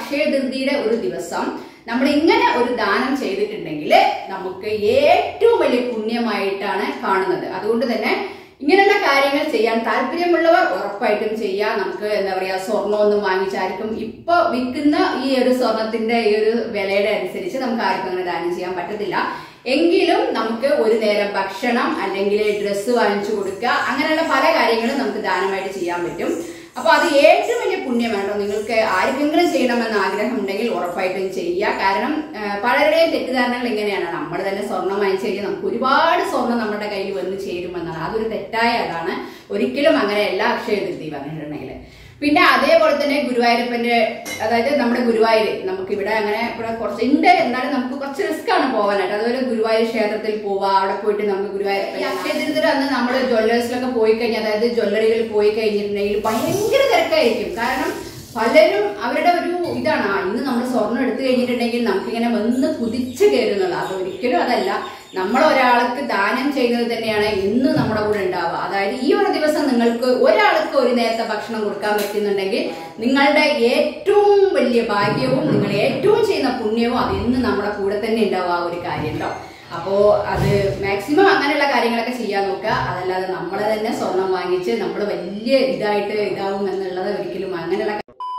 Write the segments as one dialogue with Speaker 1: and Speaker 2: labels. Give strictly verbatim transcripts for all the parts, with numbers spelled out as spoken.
Speaker 1: അക്ഷയ തൃതീയയുടെ ഒരു ദിവസം നമ്മൾ ഇങ്ങനെ ഒരു ദാനം ചെയ്തിട്ടുണ്ടെങ്കിൽ നമുക്ക് ഏറ്റവും വലിയ പുണ്യമായിട്ടാണ് കാണുന്നത്. അതുകൊണ്ട് തന്നെ ഇങ്ങനെയുള്ള കാര്യങ്ങൾ ചെയ്യാൻ താല്പര്യമുള്ളവർ ഉറപ്പായിട്ടും ചെയ്യാം. നമുക്ക് എന്താ പറയാ, സ്വർണ്ണമൊന്നും വാങ്ങിച്ചായിരിക്കും ഇപ്പൊ വിൽക്കുന്ന ഈ ഒരു സ്വർണത്തിന്റെ ഈ ഒരു വിലയുടെ അനുസരിച്ച് നമുക്ക് ആർക്കും അങ്ങനെ ദാനം ചെയ്യാൻ പറ്റത്തില്ല. എങ്കിലും നമുക്ക് ഒരു നേരം ഭക്ഷണം അല്ലെങ്കിൽ ഡ്രസ്സ് വാങ്ങിച്ചു കൊടുക്കുക, അങ്ങനെയുള്ള പല കാര്യങ്ങളും നമുക്ക് ദാനമായിട്ട് ചെയ്യാൻ പറ്റും. അപ്പൊ അത് ഏറ്റവും വലിയ പുണ്യമാണോ. നിങ്ങൾക്ക് ആർക്കെങ്കിലും ചെയ്യണമെന്ന് ആഗ്രഹം ഉണ്ടെങ്കിൽ ഉറപ്പായിട്ടും ചെയ്യുക. കാരണം പലരുടെയും തെറ്റിദ്ധാരണകൾ ഇങ്ങനെയാണ്, നമ്മൾ തന്നെ സ്വർണം വാങ്ങിച്ചു കഴിഞ്ഞാൽ നമുക്ക് ഒരുപാട് സ്വർണം നമ്മുടെ കയ്യിൽ വന്ന് ചേരുമെന്നാണ്. അതൊരു തെറ്റായ അതാണ്. ഒരിക്കലും അങ്ങനെയല്ല അക്ഷയ തൃതീയ പറഞ്ഞിട്ടുണ്ടെങ്കിൽ. പിന്നെ അതേപോലെ തന്നെ ഗുരുവായൂരപ്പന്റെ, അതായത് നമ്മുടെ ഗുരുവായൂര് നമുക്ക് ഇവിടെ അങ്ങനെ ഇവിടെ കുറച്ച് ഉണ്ട്, എന്നാലും നമുക്ക് കുറച്ച് റിസ്ക് ആണ് പോകാനായിട്ട്. അതുപോലെ ഗുരുവായൂർ ക്ഷേത്രത്തിൽ പോവാ, അവിടെ പോയിട്ട് നമുക്ക് ഗുരുവായൂരപ്പൻ അക്ഷയ തൃതീയ അന്ന് നമ്മൾ ജ്വല്ലേഴ്സിലൊക്കെ പോയി കഴിഞ്ഞാൽ, അതായത് ജ്വല്ലറികളിൽ പോയി കഴിഞ്ഞിട്ടുണ്ടെങ്കിൽ ഭയങ്കര തിരക്കായിരിക്കും. കാരണം പലരും അവരുടെ ഒരു ഇതാണ്, ഇന്ന് നമ്മൾ സ്വർണ്ണം എടുത്തു കഴിഞ്ഞിട്ടുണ്ടെങ്കിൽ നമുക്കിങ്ങനെ വന്ന് കുതിച്ചു കയറുന്നത്. അതൊരിക്കലും അതല്ല. നമ്മൾ ഒരാൾക്ക് ദാനം ചെയ്യുന്നത് തന്നെയാണ് ഇന്ന് നമ്മുടെ കൂടെ ഉണ്ടാവുക. അതായത് ഈ ഒരു ദിവസം നിങ്ങൾക്ക് ഒരാൾക്ക് ഒരു നേരത്തെ ഭക്ഷണം കൊടുക്കാൻ പറ്റുന്നുണ്ടെങ്കിൽ നിങ്ങളുടെ ഏറ്റവും വലിയ ഭാഗ്യവും നിങ്ങൾ ഏറ്റവും ചെയ്യുന്ന പുണ്യവും അത് ഇന്ന് നമ്മുടെ കൂടെ തന്നെ ഉണ്ടാവുക ആ ഒരു കാര്യം ഉണ്ടോ. അപ്പോ അത് മാക്സിമം അങ്ങനെയുള്ള കാര്യങ്ങളൊക്കെ ചെയ്യാൻ നോക്കുക. അതല്ലാതെ നമ്മളെ തന്നെ സ്വർണം വാങ്ങിച്ച് നമ്മൾ വലിയ ഇതായിട്ട് ഇതാവും എന്നുള്ളത് ഒരിക്കലും അങ്ങനെയുള്ള.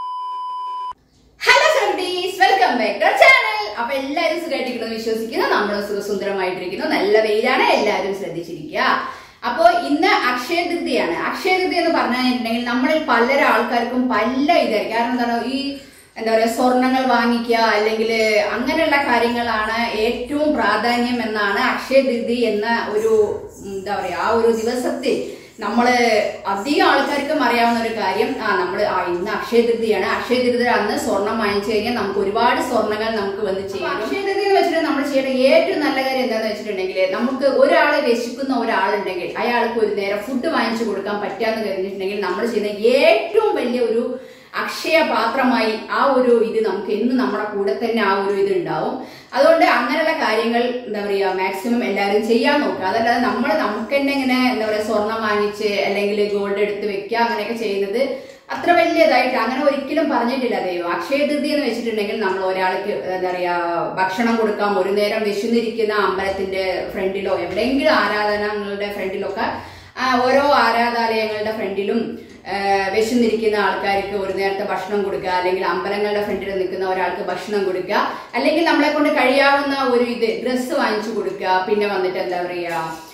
Speaker 1: Hello friends, welcome back to channel. അപ്പൊ എല്ലാവരും സുഖമായിട്ടിരിക്കുന്നു വിശ്വസിക്കുന്നു. നമ്മൾ സുഖസുന്ദരമായിട്ടിരിക്കുന്നു. നല്ല വെയിലാണ്, എല്ലാവരും ശ്രദ്ധിച്ചിരിക്കുക. അപ്പോ ഇന്ന് അക്ഷയ തൃതീയാണ്. അക്ഷയ തൃതീയ എന്ന് പറഞ്ഞിട്ടുണ്ടെങ്കിൽ നമ്മളിൽ പല ആൾക്കാർക്കും പല ഇതായി. കാരണം എന്താണ്, ഈ എന്താ പറയാ സ്വർണങ്ങൾ വാങ്ങിക്കുക അല്ലെങ്കിൽ അങ്ങനെയുള്ള കാര്യങ്ങളാണ് ഏറ്റവും പ്രാധാന്യം എന്നാണ് അക്ഷയ തൃതീയ എന്ന ഒരു എന്താ പറയാ ആ ഒരു ദിവസത്തിൽ നമ്മള് അധികം ആൾക്കാർക്കും അറിയാവുന്ന ഒരു കാര്യം. ആ നമ്മള് ആ ഇന്ന് അക്ഷയ തൃതീയാണ്. അക്ഷയ തൃതീയ അന്ന് സ്വർണം വാങ്ങിച്ചു കഴിഞ്ഞാൽ നമുക്ക് ഒരുപാട് സ്വർണ്ണങ്ങൾ നമുക്ക് വന്ന് ചെയ്യാം. അക്ഷയ തൃതീയ എന്ന് വെച്ചിട്ട് നമ്മൾ ചെയ്യേണ്ട ഏറ്റവും നല്ല കാര്യം എന്താണെന്ന് വെച്ചിട്ടുണ്ടെങ്കിൽ, നമുക്ക് ഒരാളെ രക്ഷിക്കുന്ന ഒരാളുണ്ടെങ്കിൽ അയാൾക്ക് ഒരു നേരം ഫുഡ് വാങ്ങിച്ചു കൊടുക്കാൻ പറ്റാന്ന് കഴിഞ്ഞിട്ടുണ്ടെങ്കിൽ നമ്മൾ ചെയ്യുന്ന ഏറ്റവും വലിയ ഒരു അക്ഷയ പാത്രമായി ആ ഒരു ഇത് നമുക്ക് എന്നും നമ്മുടെ കൂടെ തന്നെ ആ ഒരു ഇത് ഉണ്ടാവും. അതുകൊണ്ട് അങ്ങനെയുള്ള കാര്യങ്ങൾ എന്താ പറയാ മാക്സിമം എല്ലാവരും ചെയ്യാൻ നോക്കുക. അതല്ലാതെ നമ്മൾ നമുക്ക് തന്നെ ഇങ്ങനെ എന്താ പറയാ സ്വർണം വാങ്ങിച്ച് അല്ലെങ്കിൽ ഗോൾഡ് എടുത്ത് വെക്കുക അങ്ങനെയൊക്കെ ചെയ്യുന്നത് അത്ര വലിയതായിട്ട് അങ്ങനെ ഒരിക്കലും പറഞ്ഞിട്ടില്ല ദൈവം. അക്ഷയ തൃതീയ എന്ന് വെച്ചിട്ടുണ്ടെങ്കിൽ നമ്മൾ ഒരാൾക്ക് എന്താ പറയാ ഭക്ഷണം കൊടുക്കാം. ഒരു നേരം വിശന്നിരിക്കുന്ന അമ്പലത്തിന്റെ ഫ്രണ്ടിലോ എവിടെയെങ്കിലും ആരാധനകളുടെ ഫ്രണ്ടിലൊക്കെ ഓരോ ആരാധനാലയങ്ങളുടെ ഫ്രണ്ടിലും വിശന്നിരിക്കുന്ന ആൾക്കാർക്ക് ഒരു നേരത്തെ ഭക്ഷണം കൊടുക്കുക, അല്ലെങ്കിൽ അമ്പലങ്ങളുടെ ഫ്രണ്ടിൽ നിൽക്കുന്ന ഒരാൾക്ക് ഭക്ഷണം കൊടുക്കുക, അല്ലെങ്കിൽ നമ്മളെ കൊണ്ട് കഴിയാവുന്ന ഒരു ഇത് ഡ്രസ്സ് വാങ്ങിച്ചു കൊടുക്കുക. പിന്നെ വന്നിട്ട് എന്താ പറയാ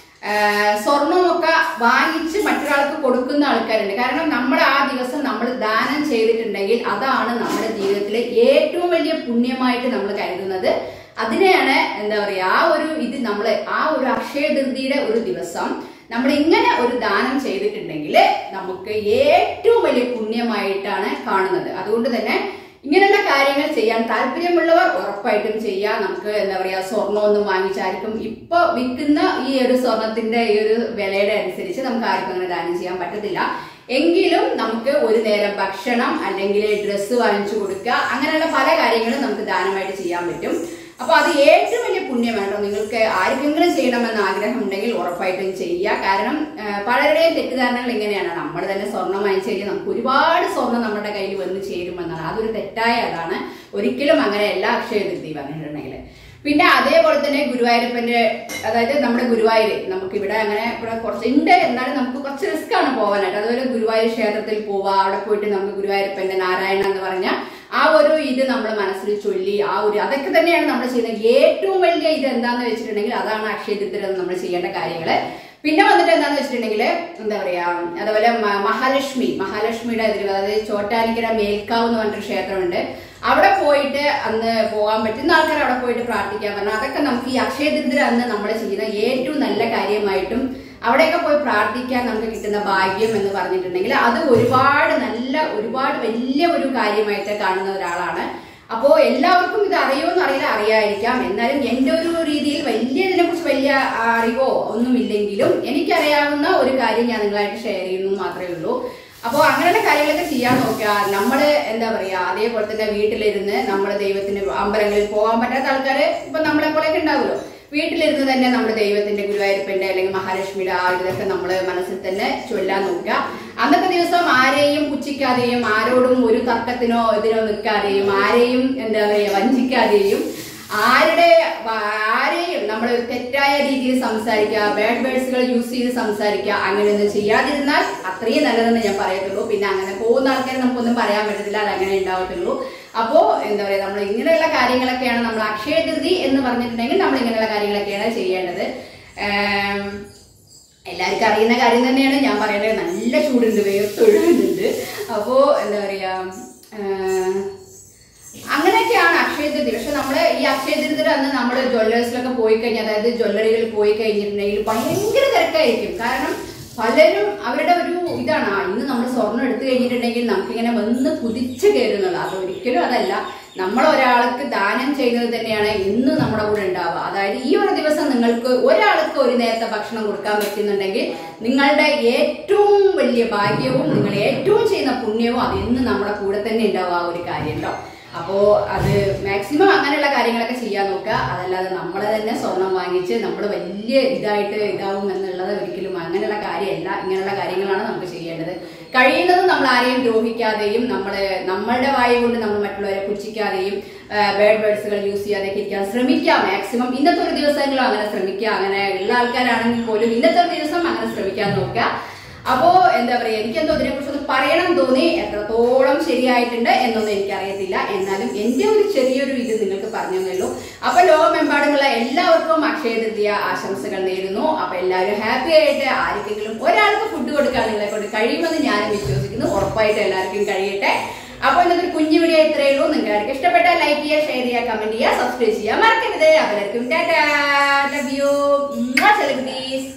Speaker 1: സ്വർണമൊക്കെ വാങ്ങിച്ച് മറ്റൊരാൾക്ക് കൊടുക്കുന്ന ആൾക്കാരുണ്ട്. കാരണം നമ്മൾ ആ ദിവസം നമ്മൾ ദാനം ചെയ്തിട്ടുണ്ടെങ്കിൽ അതാണ് നമ്മുടെ ജീവിതത്തിലെ ഏറ്റവും വലിയ പുണ്യമായിട്ട് നമ്മൾ കരുതുന്നത്. അതിനെയാണ് എന്താ പറയാ ആ ഒരു ഇത് നമ്മൾ ആ ഒരു അക്ഷയ തൃതീയയുടെ ഒരു ദിവസം നമ്മൾ ഇങ്ങനെ ഒരു ദാനം ചെയ്തിട്ടുണ്ടെങ്കിൽ നമുക്ക് ഏറ്റവും വലിയ പുണ്യമായിട്ടാണ് കാണുന്നത്. അതുകൊണ്ട് തന്നെ ഇങ്ങനെയുള്ള കാര്യങ്ങൾ ചെയ്യാൻ താല്പര്യമുള്ളവർ ഉറപ്പായിട്ടും ചെയ്യാം. നമുക്ക് എന്താ പറയാ സ്വർണ്ണമൊന്നും വാങ്ങിച്ചായിരിക്കും ഇപ്പൊ വിൽക്കുന്ന ഈ ഒരു സ്വർണത്തിന്റെ ഈ ഒരു വിലയുടെ അനുസരിച്ച് നമുക്ക് ആർക്കും അങ്ങനെ ദാനം ചെയ്യാൻ പറ്റത്തില്ല. എങ്കിലും നമുക്ക് ഒരു നേരം ഭക്ഷണം അല്ലെങ്കിൽ ഡ്രസ്സ് വാങ്ങിച്ചു കൊടുക്കുക, അങ്ങനെയുള്ള പല കാര്യങ്ങളും നമുക്ക് ദാനമായിട്ട് ചെയ്യാൻ പറ്റും. അപ്പൊ അത് ഏറ്റവും വലിയ പുണ്യമാണോ. നിങ്ങൾക്ക് ആർക്കെങ്കിലും ചെയ്യണമെന്ന് ആഗ്രഹം ഉണ്ടെങ്കിൽ ഉറപ്പായിട്ടും ചെയ്യുക. കാരണം പലരുടെയും തെറ്റിദ്ധാരണകൾ ഇങ്ങനെയാണ്, നമ്മൾ തന്നെ സ്വർണം വാങ്ങിച്ചു കഴിഞ്ഞാൽ നമുക്ക് ഒരുപാട് സ്വർണം നമ്മുടെ കയ്യിൽ വന്ന് ചേരുമെന്നാണ്. അതൊരു തെറ്റായ അതാണ്. ഒരിക്കലും അങ്ങനെയല്ല അക്ഷയ തൃതീയ പറഞ്ഞിട്ടുണ്ടെങ്കിൽ. പിന്നെ അതേപോലെ തന്നെ ഗുരുവായൂരപ്പന്റെ, അതായത് നമ്മുടെ ഗുരുവായൂര് നമുക്ക് ഇവിടെ അങ്ങനെ ഇവിടെ കുറച്ച് ഉണ്ട്, എന്നാലും നമുക്ക് കുറച്ച് റിസ്ക് ആണ് പോകാനായിട്ട്. അതുപോലെ ഗുരുവായൂർ ക്ഷേത്രത്തിൽ പോവാ, അവിടെ പോയിട്ട് നമുക്ക് ഗുരുവായൂരപ്പന്റെ നാരായണ എന്ന് പറഞ്ഞ ആ ഒരു ഇത് നമ്മൾ മനസ്സിൽ ചൊല്ലി ആ ഒരു അതൊക്കെ തന്നെയാണ് നമ്മൾ ചെയ്യുന്നത്. ഏറ്റവും വലിയ ഇത് എന്താന്ന് വെച്ചിട്ടുണ്ടെങ്കിൽ അതാണ് അക്ഷയ തൃതീയ നമ്മൾ ചെയ്യേണ്ട കാര്യങ്ങള്. പിന്നെ വന്നിട്ട് എന്താന്ന് വെച്ചിട്ടുണ്ടെങ്കിൽ എന്താ പറയാ അതുപോലെ മഹാലക്ഷ്മി മഹാലക്ഷ്മിയുടെ എതിര്, അതായത് ചോറ്റാനിക്കര മേൽക്കാവ് എന്ന് പറഞ്ഞൊരു ക്ഷേത്രമുണ്ട്. അവിടെ പോയിട്ട് അന്ന് പോകാൻ പറ്റുന്ന ആൾക്കാർ അവിടെ പോയിട്ട് പ്രാർത്ഥിക്കാൻ പറഞ്ഞാൽ അതൊക്കെ നമുക്ക് ഈ അക്ഷയ തൃതീയ അന്ന് നമ്മൾ ചെയ്യുന്ന ഏറ്റവും നല്ല കാര്യമായിട്ടും അവിടെയൊക്കെ പോയി പ്രാർത്ഥിക്കാൻ നമുക്ക് കിട്ടുന്ന ഭാഗ്യം എന്ന് പറഞ്ഞിട്ടുണ്ടെങ്കിൽ അത് ഒരുപാട് നല്ല ഒരുപാട് വലിയ ഒരു കാര്യമായിട്ട് കാണുന്ന ഒരാളാണ്. അപ്പോ എല്ലാവർക്കും ഇത് അറിയുമെന്ന് അറിയില്ല, അറിയാതിരിക്കാം. എന്നാലും എന്റെ ഒരു രീതിയിൽ വലിയ ഇതിനെ കുറിച്ച് വലിയ അറിവോ ഒന്നുമില്ലെങ്കിലും എനിക്കറിയാവുന്ന ഒരു കാര്യം ഞാൻ നിങ്ങളായിട്ട് ഷെയർ ചെയ്യുന്നു മാത്രമേ ഉള്ളൂ. അപ്പോൾ അങ്ങനെയുള്ള കാര്യങ്ങളൊക്കെ ചെയ്യാൻ നോക്കുക. നമ്മള് എന്താ പറയാ അതേപോലെ തന്നെ വീട്ടിലിരുന്ന് നമ്മള് ദൈവത്തിന് അമ്പലങ്ങളിൽ പോകാൻ പറ്റാത്ത ആൾക്കാര് ഇപ്പൊ നമ്മളെ പോലെയൊക്കെ ഉണ്ടാവുമല്ലോ, വീട്ടിലിരുന്ന് തന്നെ നമ്മുടെ ദൈവത്തിന്റെ ഗുരുവായൂരപ്പന്റെ അല്ലെങ്കിൽ മഹാലക്ഷ്മിയുടെ ആ ഇതൊക്കെ നമ്മള് മനസ്സിൽ തന്നെ ചൊല്ലാൻ നോക്കുക. അന്നത്തെ ദിവസം ആരെയും പുച്ഛിക്കാതെയും ആരോടും ഒരു തർക്കത്തിനോ ഇതിനോ നിൽക്കാതെയും ആരെയും എന്താ പറയുക വഞ്ചിക്കാതെയും ആരുടെ ആരെയും നമ്മൾ തെറ്റായ രീതിയിൽ സംസാരിക്കുക, ബാഡ് വേർഡ്സുകൾ യൂസ് ചെയ്ത് സംസാരിക്കുക, അങ്ങനെയൊന്നും ചെയ്യാതിരുന്നാൽ അത്രയും നല്ലതെന്ന് ഞാൻ പറയത്തുള്ളൂ. പിന്നെ അങ്ങനെ പോകുന്ന ആൾക്കാരെ നമുക്കൊന്നും പറയാൻ പറ്റത്തില്ല, അത് അങ്ങനെ ഉണ്ടാവത്തുള്ളൂ. അപ്പോ എന്താ പറയുക, നമ്മൾ ഇങ്ങനെയുള്ള കാര്യങ്ങളൊക്കെയാണ് നമ്മൾ അക്ഷയ തൃതി എന്ന് പറഞ്ഞിട്ടുണ്ടെങ്കിൽ നമ്മൾ ഇങ്ങനെയുള്ള കാര്യങ്ങളൊക്കെയാണ് ചെയ്യേണ്ടത്. എല്ലാവർക്കും അറിയുന്ന കാര്യം തന്നെയാണ് ഞാൻ പറയേണ്ടത്. നല്ല ചൂടുണ്ട്, വേർത്തൊഴുകുന്നുണ്ട്. അപ്പോ എന്താ പറയാ, അങ്ങനെയൊക്കെയാണ് അക്ഷയ തൃതി. പക്ഷെ നമ്മള് ഈ അക്ഷയ തൃതിയുടെ അന്ന് നമ്മൾ ജ്വല്ലേഴ്സിലൊക്കെ പോയി കഴിഞ്ഞാൽ, അതായത് ജ്വല്ലറികളിൽ പോയി കഴിഞ്ഞിട്ടുണ്ടെങ്കിൽ ഭയങ്കര തിരക്കായിരിക്കും. കാരണം പലരും അവരുടെ ഒരു ഇതാണ്, ഇന്ന് നമ്മൾ സ്വർണ്ണം എടുത്തു കഴിഞ്ഞിട്ടുണ്ടെങ്കിൽ നമുക്കിങ്ങനെ വന്ന് കുതിച്ചു കയറുന്നത്. അതൊരിക്കലും അതല്ല. നമ്മൾ ഒരാൾക്ക് ദാനം ചെയ്യുന്നത് തന്നെയാണ് ഇന്ന് നമ്മുടെ കൂടെ ഉണ്ടാവുക. അതായത് ഈ ഒരു ദിവസം നിങ്ങൾക്ക് ഒരാൾക്ക് ഒരു നേരത്തെ ഭക്ഷണം കൊടുക്കാൻ പറ്റുന്നുണ്ടെങ്കിൽ നിങ്ങളുടെ ഏറ്റവും വലിയ ഭാഗ്യവും നിങ്ങൾ ഏറ്റവും ചെയ്യുന്ന പുണ്യവും അത് ഇന്ന് നമ്മുടെ കൂടെ തന്നെ ഉണ്ടാവുക ആ ഒരു കാര്യം കേട്ടോ. അപ്പോ അത് മാക്സിമം അങ്ങനെയുള്ള കാര്യങ്ങളൊക്കെ ചെയ്യാൻ നോക്കുക. അതല്ലാതെ നമ്മളെ തന്നെ സ്വർണം വാങ്ങിച്ച് നമ്മൾ വലിയ ഇതായിട്ട് ഇതാവും എന്നുള്ളത് ഒരിക്കലും അങ്ങനെയുള്ള കാര്യമല്ല. ഇങ്ങനെയുള്ള കാര്യങ്ങളാണ് നമുക്ക് ചെയ്യേണ്ടത്. കഴിയുന്നതും നമ്മൾ ആരെയും ദ്രോഹിക്കാതെയും നമ്മള് നമ്മളുടെ വായു കൊണ്ട് നമ്മൾ മറ്റുള്ളവരെ പുച്ഛിക്കാതെയും ബാഡ് വേർഡ്സുകൾ യൂസ് ചെയ്യാതെയൊക്കെ ഇരിക്കാൻ ശ്രമിക്കുക മാക്സിമം. ഇന്നത്തെ ഒരു ദിവസമെങ്കിലും അങ്ങനെ ശ്രമിക്കുക. അങ്ങനെ ഉള്ള ആൾക്കാരാണെങ്കിൽ പോലും ഇന്നത്തെ ഒരു ദിവസം അങ്ങനെ ശ്രമിക്കാൻ നോക്കുക. അപ്പോ എന്താ പറയാ, എനിക്കെന്തോ ഇതിനെ കുറിച്ചൊന്ന് പറയണം തോന്നി. എത്രത്തോളം ശരിയായിട്ടുണ്ട് എന്നൊന്നും എനിക്കറിയത്തില്ല. എന്നാലും എന്റെ ഒരു ചെറിയൊരു ഇത് നിങ്ങൾക്ക് പറഞ്ഞു തന്നല്ലോ. അപ്പൊ ലോകമെമ്പാടുമുള്ള എല്ലാവർക്കും അക്ഷയ തൃതീയ ആശംസകൾ നേരുന്നു. അപ്പൊ എല്ലാവരും ഹാപ്പി ആയിട്ട് ആർക്കെങ്കിലും ഒരാൾക്ക് ഫുഡ് കൊടുക്കാൻ നിങ്ങളെ കൊണ്ട് കഴിയുമെന്ന് ഞാനും വിശ്വസിക്കുന്നു. ഉറപ്പായിട്ട് എല്ലാവർക്കും കഴിയട്ടെ. അപ്പൊ ഇന്നത്തെ കുഞ്ഞു വീഡിയോ ഇത്രയേ ഉള്ളൂ. നിങ്ങൾക്ക് ഇഷ്ടപ്പെട്ടാൽ ലൈക്ക് ചെയ്യുക, ഷെയർ ചെയ്യുക, കമന്റ് ചെയ്യുക, സബ്സ്ക്രൈബ് ചെയ്യുക മറക്കരുത്. എല്ലാവർക്കും ടാറ്റാ, ലവ് യു, സെലിബ്രിറ്റീസ്.